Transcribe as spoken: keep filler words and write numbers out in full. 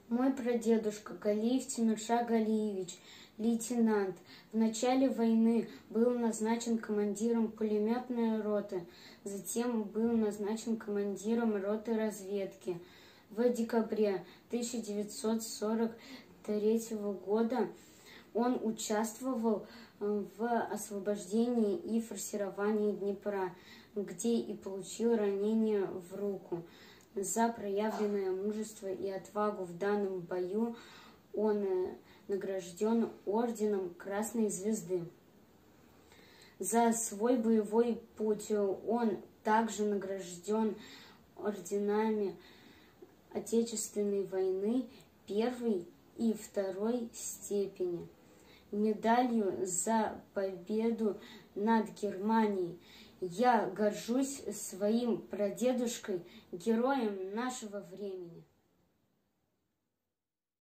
Мой прадедушка Галиев Тимурша Галиевич, лейтенант, в начале войны был назначен командиром пулеметной роты, затем был назначен командиром роты разведки. В декабре тысяча девятьсот сорок третьего года он участвовал в освобождении и форсировании Днепра, где и получил ранение в руку. За проявленное мужество и отвагу в данном бою он награжден орденом Красной Звезды. За свой боевой путь он также награжден орденами Отечественной войны первой и второй степени, медалью за победу над Германией. Я горжусь своим прадедушкой, героем нашего времени.